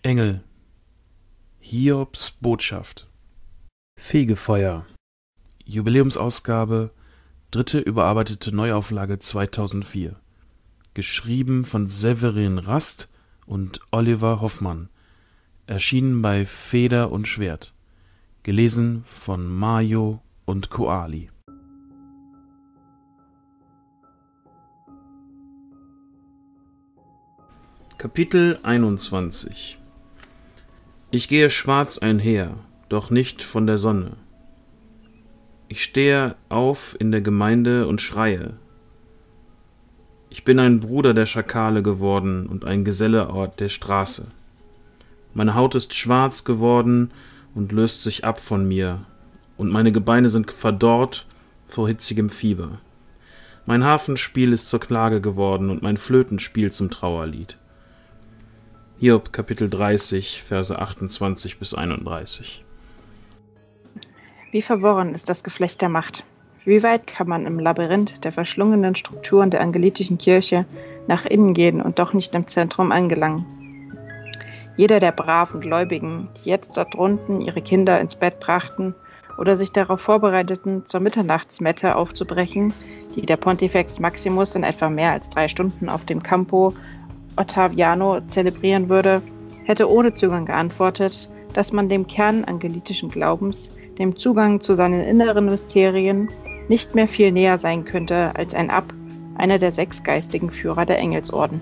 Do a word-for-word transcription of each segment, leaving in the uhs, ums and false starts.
Engel. Hiobs Botschaft. Fegefeuer. Jubiläumsausgabe, dritte überarbeitete Neuauflage zweitausendvier. Geschrieben von Severin Rast und Oliver Hoffmann. Erschienen bei Feder und Schwert. Gelesen von Mayo und Koali. Kapitel einundzwanzig. Ich gehe schwarz einher, doch nicht von der Sonne. Ich stehe auf in der Gemeinde und schreie. Ich bin ein Bruder der Schakale geworden und ein Geselle der Straße. Meine Haut ist schwarz geworden und löst sich ab von mir, und meine Gebeine sind verdorrt vor hitzigem Fieber. Mein Harfenspiel ist zur Klage geworden und mein Flötenspiel zum Trauerlied. Hiob, Kapitel dreißig, Verse achtundzwanzig bis einunddreißig. Wie verworren ist das Geflecht der Macht? Wie weit kann man im Labyrinth der verschlungenen Strukturen der angelitischen Kirche nach innen gehen und doch nicht im Zentrum angelangen? Jeder der braven Gläubigen, die jetzt dort drunten ihre Kinder ins Bett brachten oder sich darauf vorbereiteten, zur Mitternachtsmette aufzubrechen, die der Pontifex Maximus in etwa mehr als drei Stunden auf dem Campo Ottaviano zelebrieren würde, hätte ohne Zögern geantwortet, dass man dem Kern angelitischen Glaubens, dem Zugang zu seinen inneren Mysterien, nicht mehr viel näher sein könnte als ein Ab, einer der sechs geistigen Führer der Engelsorden.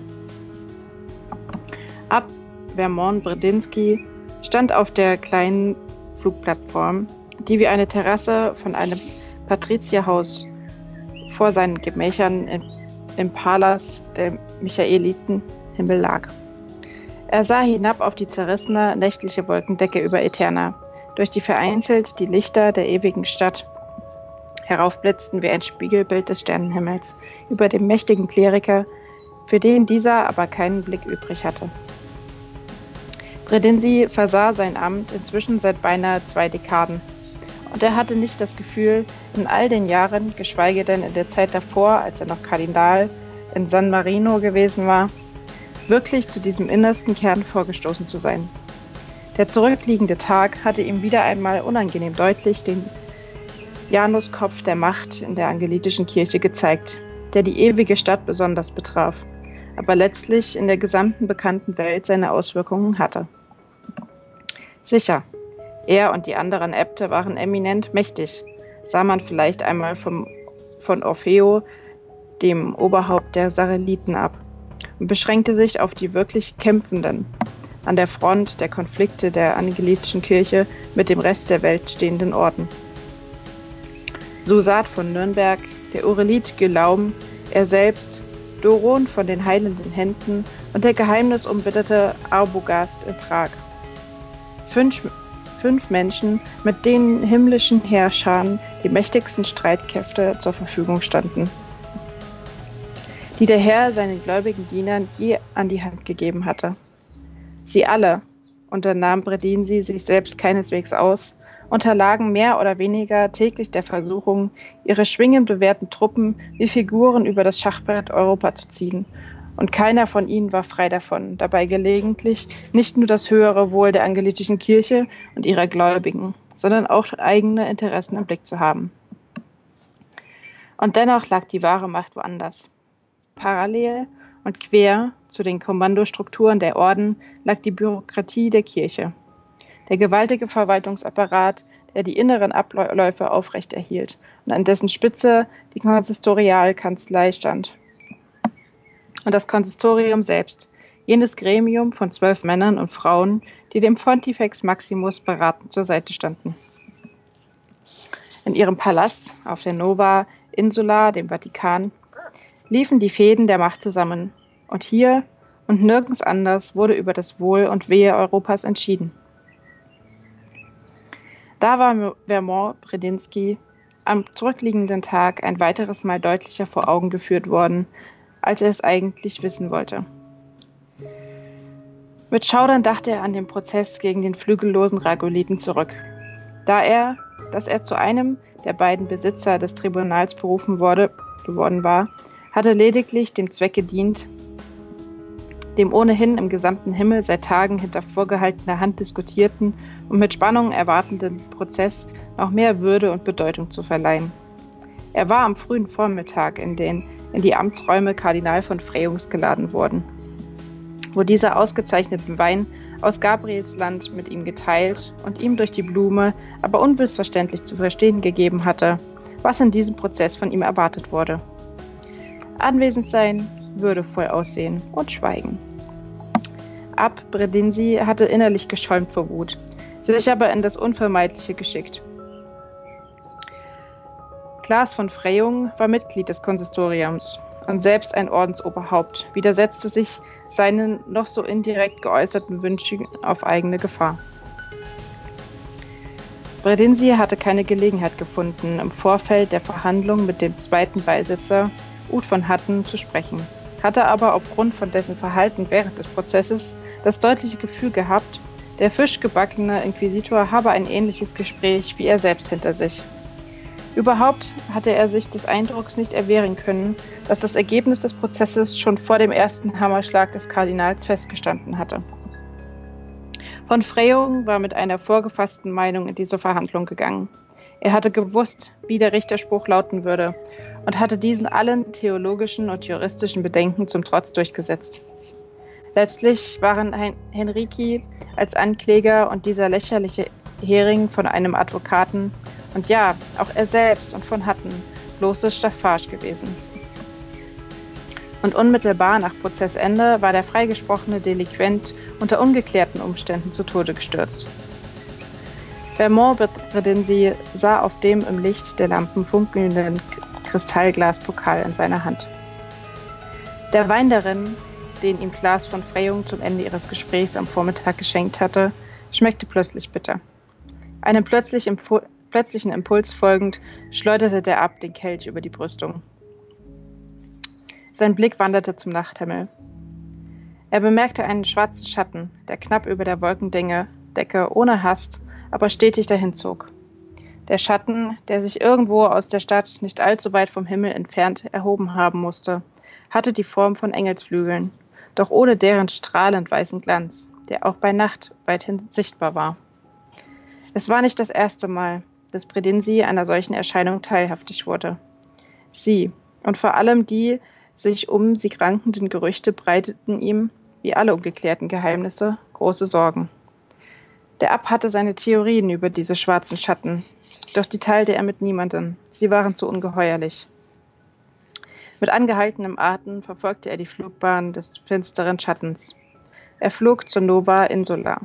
Ab Vermont-Brzezinski stand auf der kleinen Flugplattform, die wie eine Terrasse von einem Patrizierhaus vor seinen Gemächern im, im Palast der Michaeliten Himmel lag. Er sah hinab auf die zerrissene, nächtliche Wolkendecke über Eterna, durch die vereinzelt die Lichter der ewigen Stadt heraufblitzten wie ein Spiegelbild des Sternenhimmels über dem mächtigen Kleriker, für den dieser aber keinen Blick übrig hatte. Brzezinski versah sein Amt inzwischen seit beinahe zwei Dekaden, und er hatte nicht das Gefühl, in all den Jahren, geschweige denn in der Zeit davor, als er noch Kardinal in San Marino gewesen war, wirklich zu diesem innersten Kern vorgestoßen zu sein. Der zurückliegende Tag hatte ihm wieder einmal unangenehm deutlich den Januskopf der Macht in der angelitischen Kirche gezeigt, der die ewige Stadt besonders betraf, aber letztlich in der gesamten bekannten Welt seine Auswirkungen hatte. Sicher, er und die anderen Äbte waren eminent mächtig, sah man vielleicht einmal vom, von Orfeo, dem Oberhaupt der Sareliten, ab, und beschränkte sich auf die wirklich Kämpfenden, an der Front der Konflikte der angelitischen Kirche mit dem Rest der Welt stehenden Orden. Susat von Nürnberg, der Urelit Gylaum, er selbst, Doron von den heilenden Händen und der geheimnisumwitterte Arbogast in Prag. Fünf, fünf Menschen, mit denen himmlischen Herrschern die mächtigsten Streitkräfte zur Verfügung standen, die der Herr seinen gläubigen Dienern je an die Hand gegeben hatte. Sie alle, unternahm Brzezinski sich selbst keineswegs aus, unterlagen mehr oder weniger täglich der Versuchung, ihre schwingend bewehrten Truppen wie Figuren über das Schachbrett Europa zu ziehen, und keiner von ihnen war frei davon, dabei gelegentlich nicht nur das höhere Wohl der angelitischen Kirche und ihrer Gläubigen, sondern auch eigene Interessen im Blick zu haben. Und dennoch lag die wahre Macht woanders. Parallel und quer zu den Kommandostrukturen der Orden lag die Bürokratie der Kirche, der gewaltige Verwaltungsapparat, der die inneren Abläufe aufrechterhielt und an dessen Spitze die Konsistorialkanzlei stand. Und das Konsistorium selbst, jenes Gremium von zwölf Männern und Frauen, die dem Pontifex Maximus beratend zur Seite standen. In ihrem Palast auf der Nova Insula, dem Vatikan, liefen die Fäden der Macht zusammen, und hier und nirgends anders wurde über das Wohl und Wehe Europas entschieden. Da war Vermont-Brzezinski am zurückliegenden Tag ein weiteres Mal deutlicher vor Augen geführt worden, als er es eigentlich wissen wollte. Mit Schaudern dachte er an den Prozess gegen den flügellosen Ragoliten zurück, da er, dass er zu einem der beiden Besitzer des Tribunals berufen wurde, geworden war, hatte lediglich dem Zweck gedient, dem ohnehin im gesamten Himmel seit Tagen hinter vorgehaltener Hand diskutierten und mit Spannung erwartenden Prozess noch mehr Würde und Bedeutung zu verleihen. Er war am frühen Vormittag in, den, in die Amtsräume Kardinal von Freyungs geladen worden, wo dieser ausgezeichneten Wein aus Gabrielsland mit ihm geteilt und ihm durch die Blume, aber unmissverständlich zu verstehen gegeben hatte, was in diesem Prozess von ihm erwartet wurde. Anwesend sein, würdevoll aussehen und schweigen. Abt Brindisi hatte innerlich geschäumt vor Wut, sich aber in das Unvermeidliche geschickt. Klaas von Freyung war Mitglied des Konsistoriums und selbst ein Ordensoberhaupt, widersetzte sich seinen noch so indirekt geäußerten Wünschen auf eigene Gefahr. Brindisi hatte keine Gelegenheit gefunden, im Vorfeld der Verhandlung mit dem zweiten Beisitzer, Ud von Hatten, zu sprechen, hatte aber aufgrund von dessen Verhalten während des Prozesses das deutliche Gefühl gehabt, der fischgebackene Inquisitor habe ein ähnliches Gespräch wie er selbst hinter sich. Überhaupt hatte er sich des Eindrucks nicht erwehren können, dass das Ergebnis des Prozesses schon vor dem ersten Hammerschlag des Kardinals festgestanden hatte. Von Freyung war mit einer vorgefassten Meinung in diese Verhandlung gegangen. Er hatte gewusst, wie der Richterspruch lauten würde und hatte diesen allen theologischen und juristischen Bedenken zum Trotz durchgesetzt. Letztlich waren Henrici als Ankläger und dieser lächerliche Hering von einem Advokaten und ja, auch er selbst und von Hatten bloße Staffage gewesen. Und unmittelbar nach Prozessende war der freigesprochene Delinquent unter ungeklärten Umständen zu Tode gestürzt. Vermont Brindisi sah auf dem im Licht der Lampen funkelnden Kristallglaspokal in seiner Hand. Der Wein darin, den ihm Klaas von Freyung zum Ende ihres Gesprächs am Vormittag geschenkt hatte, schmeckte plötzlich bitter. Einem plötzlich Impu- plötzlichen Impuls folgend schleuderte der Abt den Kelch über die Brüstung. Sein Blick wanderte zum Nachthimmel. Er bemerkte einen schwarzen Schatten, der knapp über der Wolkendecke ohne Hast, aber stetig dahinzog. Der Schatten, der sich irgendwo aus der Stadt nicht allzu weit vom Himmel entfernt erhoben haben musste, hatte die Form von Engelsflügeln, doch ohne deren strahlend weißen Glanz, der auch bei Nacht weithin sichtbar war. Es war nicht das erste Mal, dass Brindisi einer solchen Erscheinung teilhaftig wurde. Sie, und vor allem die sich um sie rankenden Gerüchte, breiteten ihm, wie alle ungeklärten Geheimnisse, große Sorgen. Der Abt hatte seine Theorien über diese schwarzen Schatten, doch die teilte er mit niemandem, sie waren zu ungeheuerlich. Mit angehaltenem Atem verfolgte er die Flugbahn des finsteren Schattens. Er flog zur Nova Insula.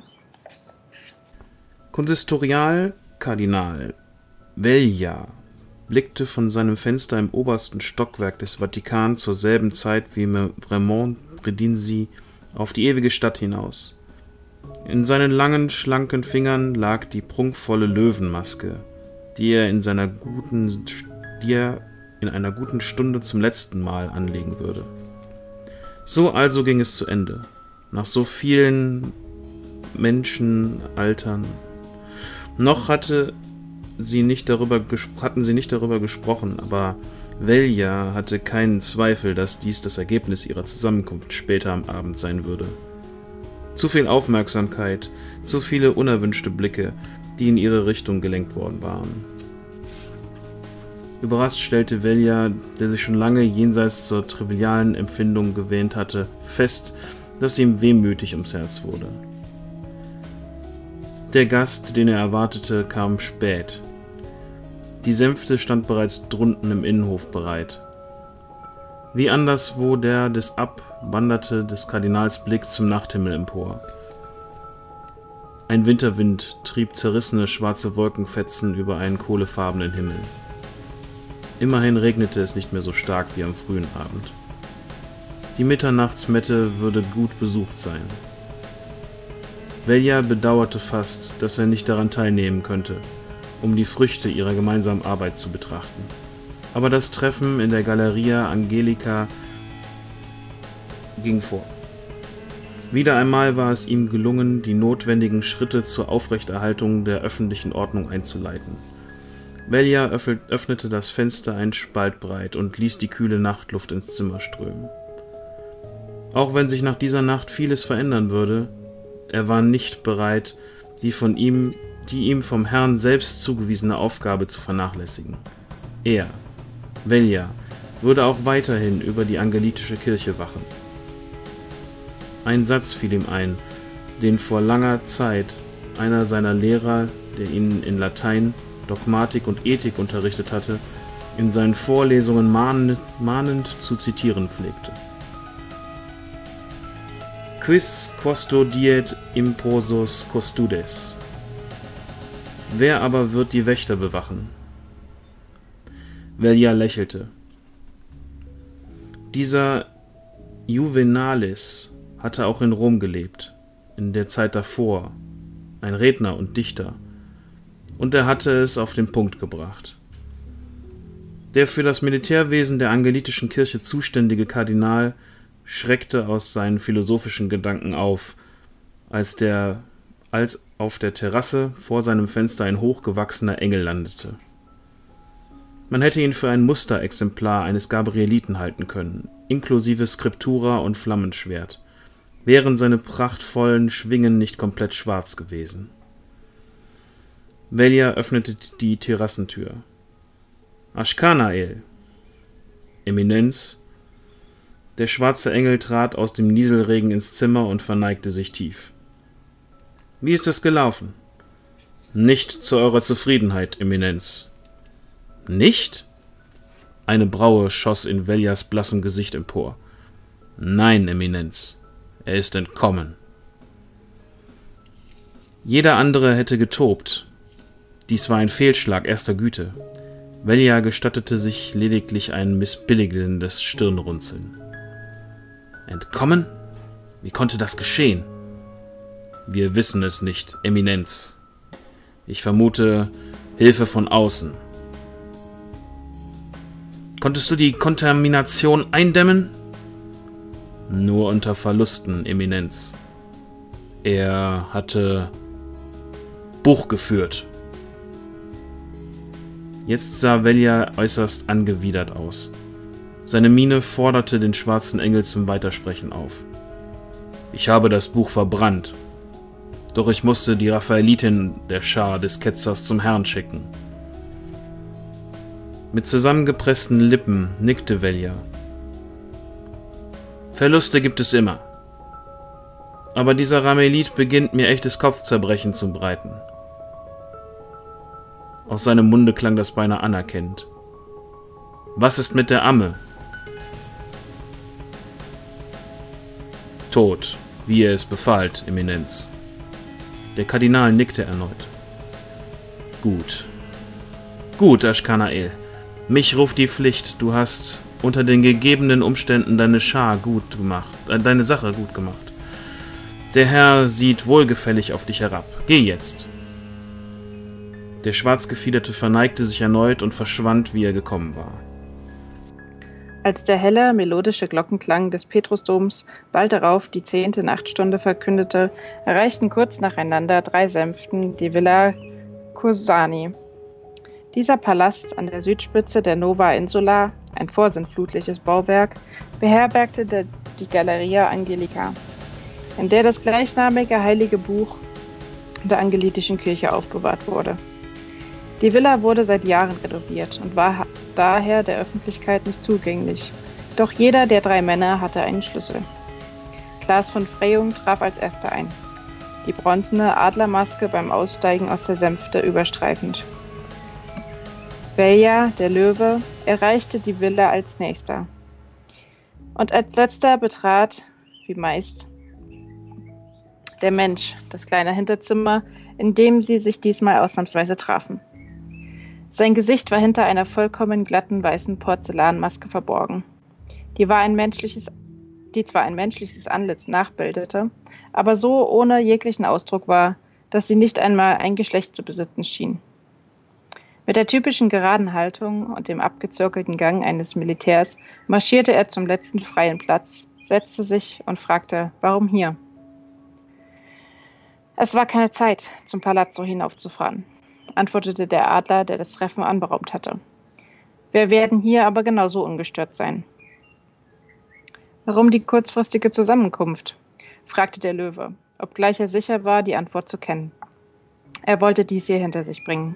Konsistorial Kardinal Veglia blickte von seinem Fenster im obersten Stockwerk des Vatikan zur selben Zeit wie Vermont Brindisi auf die ewige Stadt hinaus. In seinen langen, schlanken Fingern lag die prunkvolle Löwenmaske, die er in seiner guten, die er in einer guten Stunde zum letzten Mal anlegen würde. So also ging es zu Ende. Nach so vielen Menschen, Altern. Noch hatte sie nicht darüber hatten sie nicht darüber gesprochen, aber Veglia hatte keinen Zweifel, dass dies das Ergebnis ihrer Zusammenkunft später am Abend sein würde. Zu viel Aufmerksamkeit, zu viele unerwünschte Blicke, die in ihre Richtung gelenkt worden waren. Überrascht stellte Veglia, der sich schon lange jenseits zur trivialen Empfindung gewähnt hatte, fest, dass ihm wehmütig ums Herz wurde. Der Gast, den er erwartete, kam spät. Die Sänfte stand bereits drunten im Innenhof bereit. Wie anderswo der des Abt wanderte des Kardinals Blick zum Nachthimmel empor. Ein Winterwind trieb zerrissene schwarze Wolkenfetzen über einen kohlefarbenen Himmel. Immerhin regnete es nicht mehr so stark wie am frühen Abend. Die Mitternachtsmette würde gut besucht sein. Veglia bedauerte fast, dass er nicht daran teilnehmen könnte, um die Früchte ihrer gemeinsamen Arbeit zu betrachten. Aber das Treffen in der Galleria Angelica ging vor. Wieder einmal war es ihm gelungen, die notwendigen Schritte zur Aufrechterhaltung der öffentlichen Ordnung einzuleiten. Veglia öffnete das Fenster einen Spalt breit und ließ die kühle Nachtluft ins Zimmer strömen. Auch wenn sich nach dieser Nacht vieles verändern würde, er war nicht bereit, die von ihm, die ihm vom Herrn selbst zugewiesene Aufgabe zu vernachlässigen. Er, Velja, würde auch weiterhin über die angelitische Kirche wachen. Ein Satz fiel ihm ein, den vor langer Zeit einer seiner Lehrer, der ihn in Latein, Dogmatik und Ethik unterrichtet hatte, in seinen Vorlesungen mahnend, mahnend zu zitieren pflegte. Quis custodiet imposus custodes? Wer aber wird die Wächter bewachen? Velja lächelte. Dieser Juvenalis hatte auch in Rom gelebt, in der Zeit davor, ein Redner und Dichter, und er hatte es auf den Punkt gebracht. Der für das Militärwesen der angelitischen Kirche zuständige Kardinal schreckte aus seinen philosophischen Gedanken auf, als, der, als auf der Terrasse vor seinem Fenster ein hochgewachsener Engel landete. Man hätte ihn für ein Musterexemplar eines Gabrieliten halten können, inklusive Skriptura und Flammenschwert, wären seine prachtvollen Schwingen nicht komplett schwarz gewesen. Velja öffnete die Terrassentür. Ashkanael, Eminenz. Der schwarze Engel trat aus dem Nieselregen ins Zimmer und verneigte sich tief. Wie ist es gelaufen? Nicht zu eurer Zufriedenheit, Eminenz. Nicht? Eine Braue schoss in Veljas blassem Gesicht empor. Nein, Eminenz. Er ist entkommen. Jeder andere hätte getobt. Dies war ein Fehlschlag erster Güte. Velja gestattete sich lediglich ein missbilligendes Stirnrunzeln. Entkommen? Wie konnte das geschehen? Wir wissen es nicht, Eminenz. Ich vermute Hilfe von außen. Konntest du die Kontamination eindämmen? Nur unter Verlusten, Eminenz. Er hatte Buch geführt. Jetzt sah Velja äußerst angewidert aus. Seine Miene forderte den schwarzen Engel zum Weitersprechen auf. Ich habe das Buch verbrannt. Doch ich musste die Raphaelitin der Schar des Ketzers zum Herrn schicken. Mit zusammengepressten Lippen nickte Velja. Verluste gibt es immer. Aber dieser Ramelit beginnt mir echtes Kopfzerbrechen zu bereiten. Aus seinem Munde klang das beinahe anerkennend. Was ist mit der Amme? Tot, wie ihr es befahlt, Eminenz. Der Kardinal nickte erneut. Gut. Gut, Ashkanael. Mich ruft die Pflicht. Du hast unter den gegebenen Umständen deine Schar gut gemacht, äh, deine Sache gut gemacht. Der Herr sieht wohlgefällig auf dich herab. Geh jetzt. Der Schwarzgefiederte verneigte sich erneut und verschwand, wie er gekommen war. Als der helle, melodische Glockenklang des Petrusdoms bald darauf die zehnte Nachtstunde verkündete, erreichten kurz nacheinander drei Sänften die Villa Cursani. Dieser Palast an der Südspitze der Nova Insula, ein vorsintflutliches Bauwerk, beherbergte der, die Galleria Angelica, in der das gleichnamige heilige Buch der angelitischen Kirche aufbewahrt wurde. Die Villa wurde seit Jahren renoviert und war daher der Öffentlichkeit nicht zugänglich. Doch jeder der drei Männer hatte einen Schlüssel. Klaas von Freyung traf als erster ein, die bronzene Adlermaske beim Aussteigen aus der Sänfte überstreifend. Velja, der Löwe, erreichte die Villa als nächster. Und als letzter betrat, wie meist, der Mensch das kleine Hinterzimmer, in dem sie sich diesmal ausnahmsweise trafen. Sein Gesicht war hinter einer vollkommen glatten weißen Porzellanmaske verborgen, die, war ein menschliches, die zwar ein menschliches Antlitz nachbildete, aber so ohne jeglichen Ausdruck war, dass sie nicht einmal ein Geschlecht zu besitzen schien. Mit der typischen geraden Haltung und dem abgezirkelten Gang eines Militärs marschierte er zum letzten freien Platz, setzte sich und fragte, warum hier? Es war keine Zeit, zum Palazzo hinaufzufahren, antwortete der Adler, der das Treffen anberaumt hatte. Wir werden hier aber genauso ungestört sein. Warum die kurzfristige Zusammenkunft? Fragte der Löwe, obgleich er sicher war, die Antwort zu kennen. Er wollte dies hier hinter sich bringen.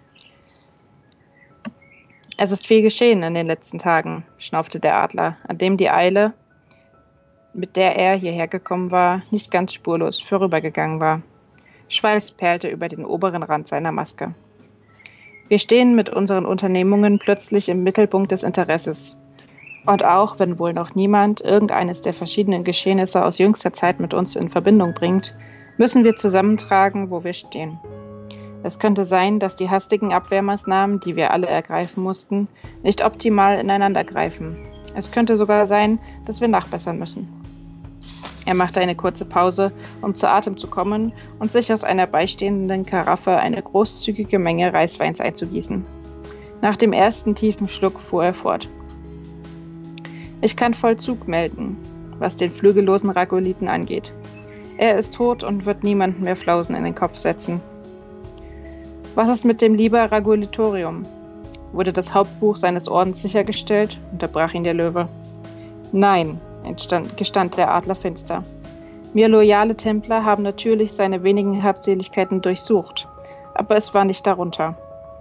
Es ist viel geschehen in den letzten Tagen, schnaufte der Adler, an dem die Eile, mit der er hierher gekommen war, nicht ganz spurlos vorübergegangen war. Schweiß perlte über den oberen Rand seiner Maske. Wir stehen mit unseren Unternehmungen plötzlich im Mittelpunkt des Interesses. Und auch wenn wohl noch niemand irgendeines der verschiedenen Geschehnisse aus jüngster Zeit mit uns in Verbindung bringt, müssen wir zusammentragen, wo wir stehen. Es könnte sein, dass die hastigen Abwehrmaßnahmen, die wir alle ergreifen mussten, nicht optimal ineinander greifen. Es könnte sogar sein, dass wir nachbessern müssen. Er machte eine kurze Pause, um zu Atem zu kommen und sich aus einer beistehenden Karaffe eine großzügige Menge Reisweins einzugießen. Nach dem ersten tiefen Schluck fuhr er fort. Ich kann Vollzug melden, was den flügellosen Ragolithen angeht. Er ist tot und wird niemandem mehr Flausen in den Kopf setzen. Was ist mit dem Liber Ragolitorium? Wurde das Hauptbuch seines Ordens sichergestellt? Unterbrach ihn der Löwe. Nein, entstand, gestand der Adler finster. Mir loyale Templer haben natürlich seine wenigen Habseligkeiten durchsucht, aber es war nicht darunter.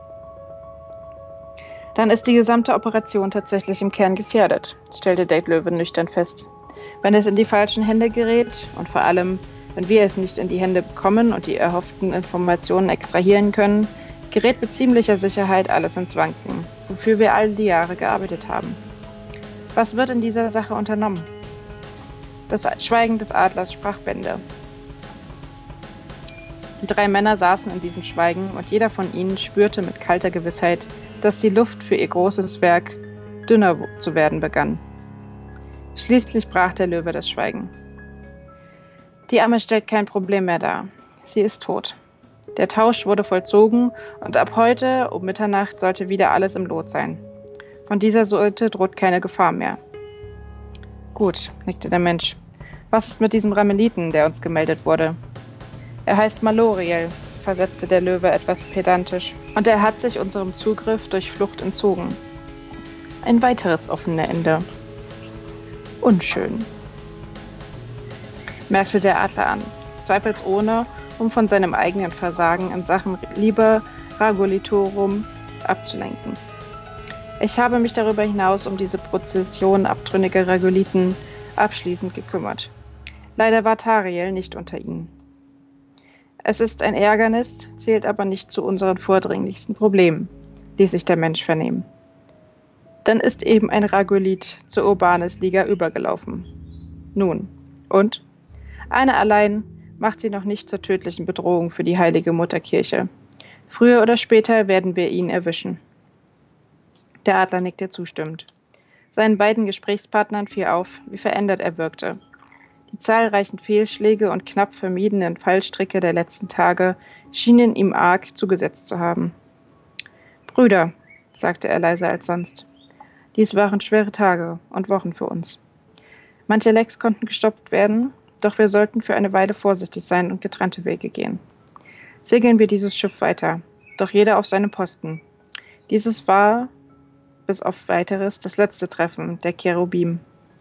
Dann ist die gesamte Operation tatsächlich im Kern gefährdet, stellte der Löwe nüchtern fest. Wenn es in die falschen Hände gerät und vor allem, wenn wir es nicht in die Hände bekommen und die erhofften Informationen extrahieren können, gerät mit ziemlicher Sicherheit alles ins Wanken, wofür wir all die Jahre gearbeitet haben. Was wird in dieser Sache unternommen? Das Schweigen des Adlers sprach Bände. Die drei Männer saßen in diesem Schweigen und jeder von ihnen spürte mit kalter Gewissheit, dass die Luft für ihr großes Werk dünner zu werden begann. Schließlich brach der Löwe das Schweigen. Die Amme stellt kein Problem mehr dar. Sie ist tot. Der Tausch wurde vollzogen und ab heute um Mitternacht sollte wieder alles im Lot sein. Von dieser Sorte droht keine Gefahr mehr. Gut, nickte der Mensch. Was ist mit diesem Rameliten, der uns gemeldet wurde? Er heißt Maloriel, versetzte der Löwe etwas pedantisch, und er hat sich unserem Zugriff durch Flucht entzogen. Ein weiteres offene Ende. Unschön, merkte der Adler an, zweifelsohne, um von seinem eigenen Versagen in Sachen Liber Ragolitorum abzulenken. Ich habe mich darüber hinaus um diese Prozession abtrünniger Ragolithen abschließend gekümmert. Leider war Tariel nicht unter ihnen. Es ist ein Ärgernis, zählt aber nicht zu unseren vordringlichsten Problemen, ließ sich der Mensch vernehmen. Dann ist eben ein Ragolith zur Urbanis-Liga übergelaufen. Nun, und? Einer allein macht sie noch nicht zur tödlichen Bedrohung für die heilige Mutterkirche. Früher oder später werden wir ihn erwischen. Der Adler nickte zustimmend. Seinen beiden Gesprächspartnern fiel auf, wie verändert er wirkte. Die zahlreichen Fehlschläge und knapp vermiedenen Fallstricke der letzten Tage schienen ihm arg zugesetzt zu haben. »Brüder«, sagte er leiser als sonst, »dies waren schwere Tage und Wochen für uns. Manche Lecks konnten gestoppt werden, doch wir sollten für eine Weile vorsichtig sein und getrennte Wege gehen. Segeln wir dieses Schiff weiter, doch jeder auf seinem Posten. Dieses war, bis auf weiteres, das letzte Treffen der Cherubim.«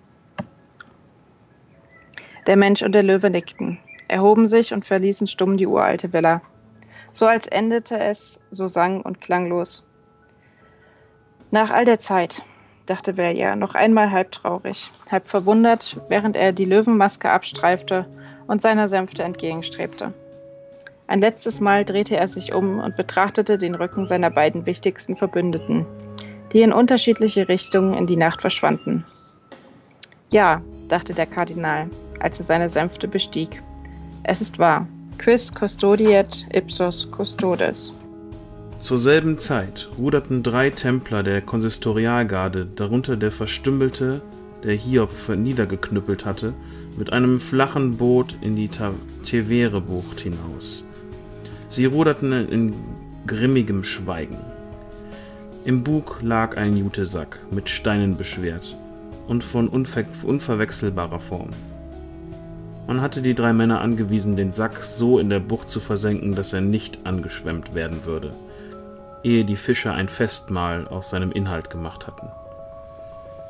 Der Mensch und der Löwe nickten, erhoben sich und verließen stumm die uralte Villa. So als endete es, so sang und klanglos. Nach all der Zeit, dachte Velja, noch einmal halb traurig, halb verwundert, während er die Löwenmaske abstreifte und seiner Sänfte entgegenstrebte. Ein letztes Mal drehte er sich um und betrachtete den Rücken seiner beiden wichtigsten Verbündeten, die in unterschiedliche Richtungen in die Nacht verschwanden. Ja, dachte der Kardinal, als er seine Sänfte bestieg. Es ist wahr. Quis custodiet ipsos custodes. Zur selben Zeit ruderten drei Templer der Konsistorialgarde, darunter der Verstümmelte, der Hiob niedergeknüppelt hatte, mit einem flachen Boot in die Tevere-Bucht hinaus. Sie ruderten in grimmigem Schweigen. Im Bug lag ein Jutesack, mit Steinen beschwert und von unver- unverwechselbarer Form. Man hatte die drei Männer angewiesen, den Sack so in der Bucht zu versenken, dass er nicht angeschwemmt werden würde, ehe die Fischer ein Festmahl aus seinem Inhalt gemacht hatten.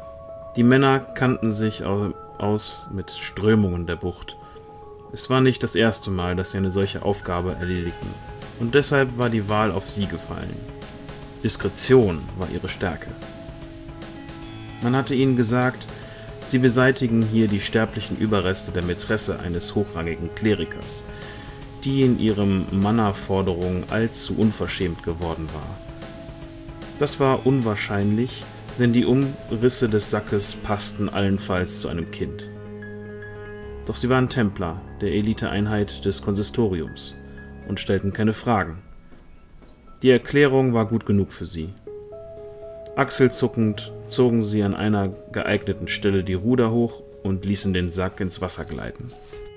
Die Männer kannten sich aus mit Strömungen der Bucht. Es war nicht das erste Mal, dass sie eine solche Aufgabe erledigten, und deshalb war die Wahl auf sie gefallen. Diskretion war ihre Stärke. Man hatte ihnen gesagt, sie beseitigen hier die sterblichen Überreste der Mätresse eines hochrangigen Klerikers, die in ihrem Manna-Forderung allzu unverschämt geworden war. Das war unwahrscheinlich, denn die Umrisse des Sackes passten allenfalls zu einem Kind. Doch sie waren Templer der Eliteeinheit des Konsistoriums und stellten keine Fragen. Die Erklärung war gut genug für sie. Achselzuckend zogen sie an einer geeigneten Stelle die Ruder hoch und ließen den Sack ins Wasser gleiten.